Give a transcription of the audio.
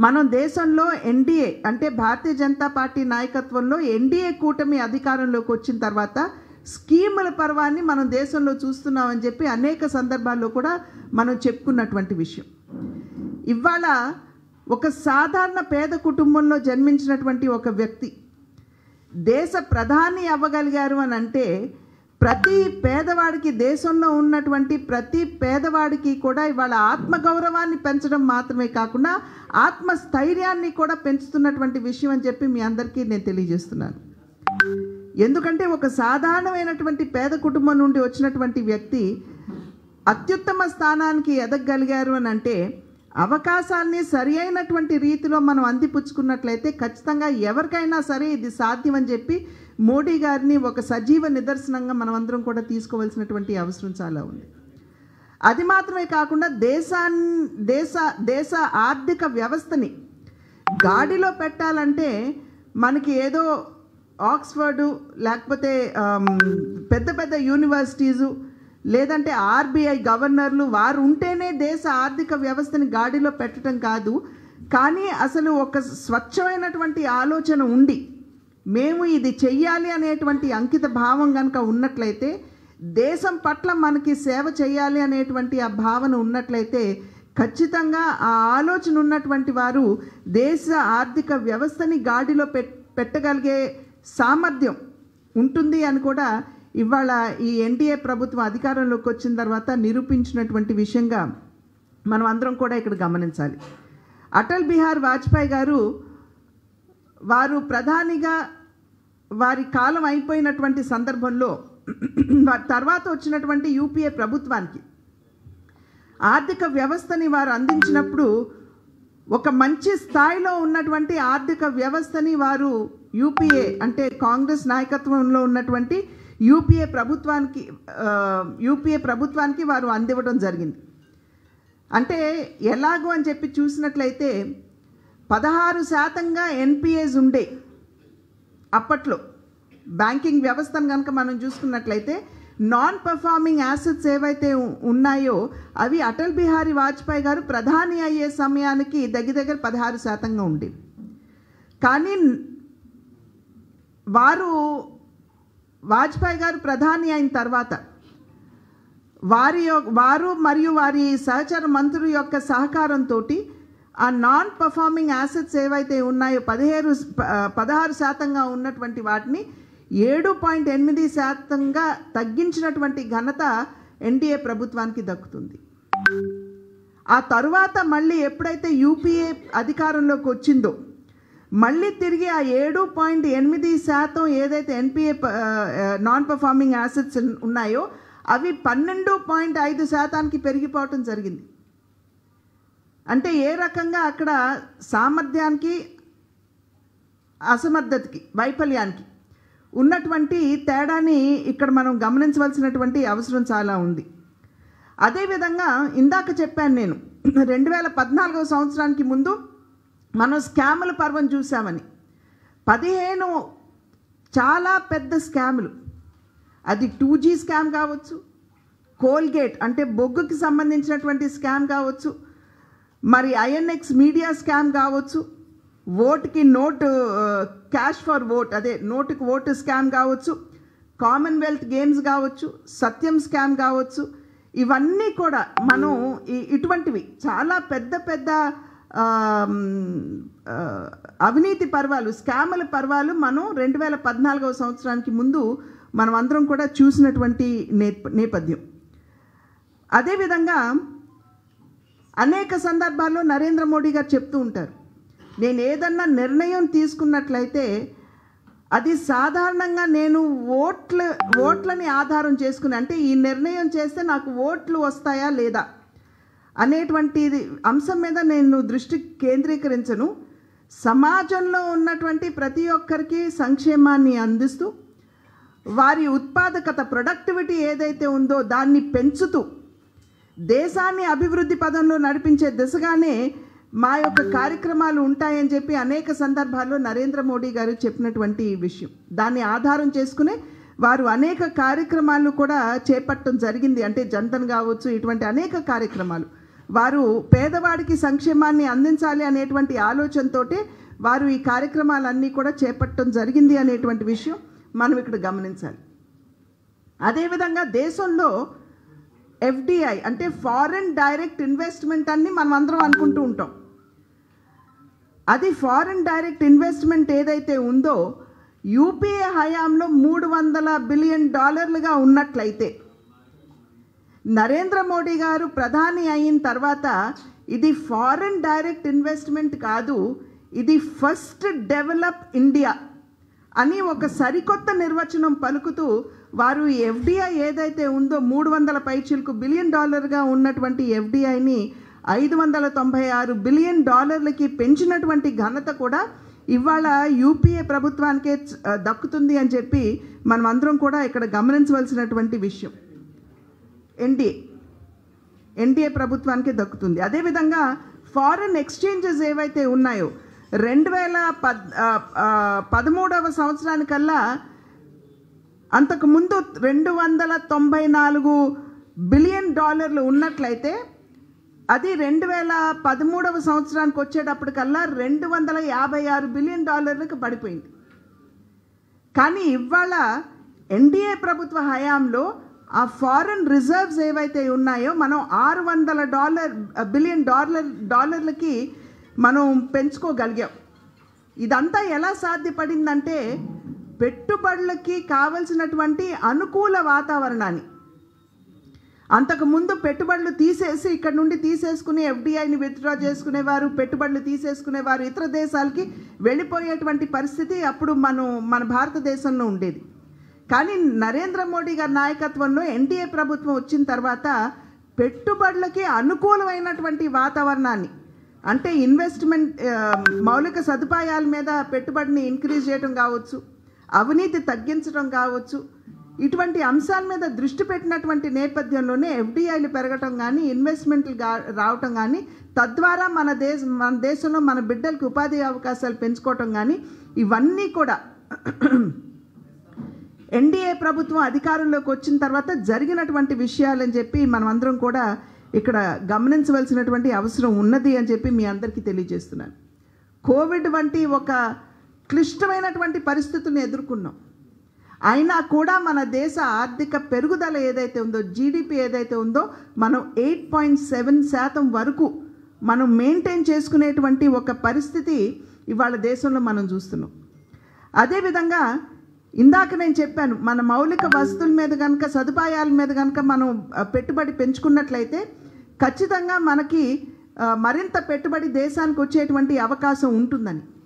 మనం దేశంలో ఎన్డీఏ అంటే భారతీయ జనతా పార్టీ నాయకత్వంలో ఎన్డీఏ కూటమి అధికారంలోకి వచ్చిన తర్వాత స్కీముల పర్వాన్ని మనం దేశంలో చూస్తున్నామని చెప్పి అనేక సందర్భాల్లో కూడా మనం చెప్పుకున్నటువంటి విషయం. ఇవాళ ఒక సాధారణ పేద కుటుంబంలో జన్మించినటువంటి ఒక వ్యక్తి దేశ ప్రధాని అవ్వగలిగారు అని అంటే ప్రతి పేదవాడికి, దేశంలో ఉన్నటువంటి ప్రతి పేదవాడికి కూడా ఇవాళ ఆత్మగౌరవాన్ని పెంచడం మాత్రమే కాకుండా ఆత్మస్థైర్యాన్ని కూడా పెంచుతున్నటువంటి విషయం అని చెప్పి మీ అందరికీ నేను తెలియజేస్తున్నాను. ఎందుకంటే ఒక సాధారణమైనటువంటి పేద కుటుంబం నుండి వచ్చినటువంటి వ్యక్తి అత్యుత్తమ స్థానానికి ఎదగగలిగారు అని అంటే అవకాశాన్ని సరి అయినటువంటి రీతిలో మనం అందిపుచ్చుకున్నట్లయితే ఖచ్చితంగా ఎవరికైనా సరే ఇది సాధ్యం అని చెప్పి మోడీ గారిని ఒక సజీవ నిదర్శనంగా మనం అందరం కూడా తీసుకోవాల్సినటువంటి అవసరం చాలా ఉంది. అది మాత్రమే కాకుండా దేశ ఆర్థిక వ్యవస్థని గాడిలో పెట్టాలంటే మనకి ఏదో ఆక్స్ఫర్డు లేకపోతే పెద్ద పెద్ద యూనివర్సిటీసు లేదంటే ఆర్బీఐ గవర్నర్లు వారు ఉంటేనే దేశ ఆర్థిక వ్యవస్థని గాడిలో పెట్టడం కాదు, కానీ అసలు ఒక స్వచ్ఛమైనటువంటి ఆలోచన ఉండి మేము ఇది చెయ్యాలి అనేటువంటి అంకిత భావం కనుక ఉన్నట్లయితే, దేశం పట్ల మనకి సేవ చేయాలి అనేటువంటి ఆ భావన ఉన్నట్లయితే ఖచ్చితంగా ఆ ఆలోచన ఉన్నటువంటి వారు దేశ ఆర్థిక వ్యవస్థని గాడిలో పెట్టగలిగే సామర్థ్యం ఉంటుంది అని కూడా ఇవాళ ఈ ఎన్డీఏ ప్రభుత్వం అధికారంలోకి వచ్చిన తర్వాత నిరూపించినటువంటి విషయంగా మనం అందరం కూడా ఇక్కడ గమనించాలి. అటల్ బిహారీ వాజ్పేయి గారు వారు ప్రధానిగా వారి కాలం అయిపోయినటువంటి సందర్భంలో తర్వాత వచ్చినటువంటి యూపీఏ ప్రభుత్వానికి ఆర్థిక వ్యవస్థని వారు అందించినప్పుడు ఒక మంచి స్థాయిలో ఉన్నటువంటి ఆర్థిక వ్యవస్థని వారు యూపీఏ అంటే కాంగ్రెస్ నాయకత్వంలో ఉన్నటువంటి యూపీఏ ప్రభుత్వానికి వారు అందివ్వడం జరిగింది. అంటే ఎలాగో అని చెప్పి చూసినట్లయితే 16% ఎన్పిఏస్ ఉండే అప్పట్లో బ్యాంకింగ్ వ్యవస్థను కనుక మనం చూసుకున్నట్లయితే నాన్ పర్ఫార్మింగ్ యాసెట్స్ ఏవైతే ఉన్నాయో అవి అటల్ బిహారీ వాజ్పేయి గారు ప్రధాని అయ్యే సమయానికి దగ్గర 16%గా ఉండేవి. కానీ వాజ్పేయి గారు ప్రధాని అయిన తర్వాత వారు మరియు వారి సహచర మంత్రుల యొక్క సహకారంతో ఆ నాన్ పర్ఫార్మింగ్ యాసెట్స్ ఏవైతే ఉన్నాయో 16%గా ఉన్నటువంటి వాటిని 7.8%గా తగ్గించినటువంటి ఘనత ఎన్డీఏ ప్రభుత్వానికి దక్కుతుంది. ఆ తరువాత మళ్ళీ ఎప్పుడైతే యూపీఏ అధికారంలోకి వచ్చిందో మళ్ళీ తిరిగి ఆ 7.8% ఏదైతే ఎన్పిఏ నాన్ పర్ఫార్మింగ్ యాసెట్స్ ఉన్నాయో అవి 12.5%కి పెరిగిపోవటం జరిగింది. అంటే ఏ రకంగా అక్కడ సామర్థ్యానికి అసమర్థతకి వైఫల్యానికి ఉన్నటువంటి తేడాని ఇక్కడ మనం గమనించవలసినటువంటి అవసరం చాలా ఉంది. అదేవిధంగా ఇందాక చెప్పాను నేను 2014 సంవత్సరానికి ముందు మనం స్కాముల పర్వం చూసామని. 15 చాలా పెద్ద స్కాములు, అది 2G స్కామ్ కావచ్చు, కోల్గేట్ అంటే బొగ్గుకి సంబంధించినటువంటి స్కామ్ కావచ్చు, మరి ఐఎన్ఎక్స్ మీడియా స్కామ్ కావచ్చు, ఓటుకి నోటు క్యాష్ ఫర్ ఓట్ అదే నోటుకి ఓటు స్కామ్ కావచ్చు, కామన్వెల్త్ గేమ్స్ కావచ్చు, సత్యం స్కామ్ కావచ్చు, ఇవన్నీ కూడా మనం ఇటువంటివి చాలా పెద్ద పెద్ద అవినీతి పర్వాలు, స్కాముల పర్వాలు మనం 2014 సంవత్సరానికి ముందు మనం అందరం కూడా చూసినటువంటి నేపథ్యం. అదేవిధంగా అనేక సందర్భాల్లో నరేంద్ర మోడీ గారు చెప్తూ ఉంటారు, నేను ఏదన్నా నిర్ణయం తీసుకున్నట్లయితే అది సాధారణంగా నేను ఓట్లని ఆధారం చేసుకుని, అంటే ఈ నిర్ణయం చేస్తే నాకు ఓట్లు వస్తాయా లేదా అనేటువంటి అంశం మీద నేను దృష్టి కేంద్రీకరించను. సమాజంలో ఉన్నటువంటి ప్రతి ఒక్కరికి సంక్షేమాన్ని అందిస్తూ వారి ఉత్పాదకత ప్రొడక్టివిటీ ఏదైతే ఉందో దాన్ని పెంచుతూ దేశాన్ని అభివృద్ధి పదంలో నడిపించే దిశగానే మా యొక్క కార్యక్రమాలు ఉంటాయని చెప్పి అనేక సందర్భాల్లో నరేంద్ర మోడీ గారు చెప్పినటువంటి విషయం. దాన్ని ఆధారం చేసుకునే వారు అనేక కార్యక్రమాలు కూడా చేపట్టడం జరిగింది. అంటే జన్ధన్ కావచ్చు, ఇటువంటి అనేక కార్యక్రమాలు వారు పేదవాడికి సంక్షేమాన్ని అందించాలి అనేటువంటి ఆలోచనతోటే వారు ఈ కార్యక్రమాలన్నీ కూడా చేపట్టడం జరిగింది అనేటువంటి విషయం మనం ఇక్కడ గమనించాలి. అదేవిధంగా దేశంలో ఎఫ్డిఐ అంటే ఫారెన్ డైరెక్ట్ ఇన్వెస్ట్మెంట్ అని మనం అందరం అనుకుంటూ ఉంటాం. అది ఫారెన్ డైరెక్ట్ ఇన్వెస్ట్మెంట్ ఏదైతే ఉందో యూపీఏ హయాంలో $300 బిలియన్ ఉన్నట్లయితే నరేంద్ర మోడీ గారు ప్రధాని అయిన తర్వాత ఇది ఫారెన్ డైరెక్ట్ ఇన్వెస్ట్మెంట్ కాదు, ఇది ఫస్ట్ డెవలప్ ఇండియా అని ఒక సరికొత్త నిర్వచనం పలుకుతూ వారు ఈ ఎఫ్డిఐ ఏదైతే ఉందో $300 బిలియన్ ఉన్నటువంటి ఎఫ్డిఐని $596 బిలియన్ పెంచినటువంటి ఘనత కూడా ఇవాళ యూపీఏ ప్రభుత్వానికే దక్కుతుంది అని చెప్పి మనం అందరం కూడా ఇక్కడ గమనించవలసినటువంటి విషయం. ఎన్డీఏ ప్రభుత్వానికే దక్కుతుంది. అదేవిధంగా ఫారెన్ ఎక్స్చేంజెస్ ఏవైతే ఉన్నాయో 2013 సంవత్సరానికల్లా అంతకుముందు $294 బిలియన్ ఉన్నట్లయితే అది 2013 సంవత్సరానికి వచ్చేటప్పటికల్లా $256 బిలియన్ పడిపోయింది. కానీ ఇవాళ ఎన్డీఏ ప్రభుత్వ హయాంలో ఆ ఫారెన్ రిజర్వ్స్ ఏవైతే ఉన్నాయో మనం $600 బిలియన్ మనం పెంచుకోగలిగాం. ఇదంతా ఎలా సాధ్యపడిందంటే పెట్టుబడులకి కావలసినటువంటి అనుకూల వాతావరణాన్ని, అంతకుముందు పెట్టుబడులు తీసేసి ఇక్కడ నుండి తీసేసుకుని ఎఫ్డిఐని విత్డ్రా చేసుకునేవారు, పెట్టుబడులు తీసేసుకునేవారు, ఇతర దేశాలకి వెళ్ళిపోయేటువంటి పరిస్థితి అప్పుడు మన భారతదేశంలో ఉండేది. కానీ నరేంద్ర మోడీ గారి నాయకత్వంలో ఎన్డీఏ ప్రభుత్వం వచ్చిన తర్వాత పెట్టుబడులకి అనుకూలమైనటువంటి వాతావరణాన్ని, అంటే ఇన్వెస్ట్మెంట్ మౌలిక సదుపాయాల మీద పెట్టుబడిని ఇంక్రీజ్ చేయడం కావచ్చు, అవినీతి తగ్గించడం కావచ్చు, ఇటువంటి అంశాల మీద దృష్టి పెట్టినటువంటి నేపథ్యంలోనే ఎఫ్డిఐలు పెరగటం కానీ ఇన్వెస్ట్మెంట్లు రావటం కానీ తద్వారా మన దేశంలో మన బిడ్డలకు ఉపాధి అవకాశాలు పెంచుకోవటం కానీ ఇవన్నీ కూడా ఎన్డీఏ ప్రభుత్వం అధికారంలోకి వచ్చిన తర్వాత జరిగినటువంటి విషయాలని చెప్పి మనం అందరం కూడా ఇక్కడ గమనించవలసినటువంటి అవసరం ఉన్నది అని చెప్పి మీ అందరికీ తెలియజేస్తున్నాను. కోవిడ్ వంటి ఒక క్లిష్టమైనటువంటి పరిస్థితులను ఎదుర్కొన్నాం. అయినా కూడా మన దేశ ఆర్థిక పెరుగుదల ఏదైతే ఉందో, జీడిపి ఏదైతే ఉందో, మనం 8.7% వరకు మనం మెయింటైన్ చేసుకునేటువంటి ఒక పరిస్థితి ఇవాళ దేశంలో మనం చూస్తున్నాం. అదేవిధంగా ఇందాక నేను చెప్పాను, మన మౌలిక వస్తువుల మీద కనుక, సదుపాయాల మీద కనుక మనం పెట్టుబడి పెంచుకున్నట్లయితే ఖచ్చితంగా మనకి మరింత పెట్టుబడి దేశానికి వచ్చేటువంటి అవకాశం ఉంటుందని.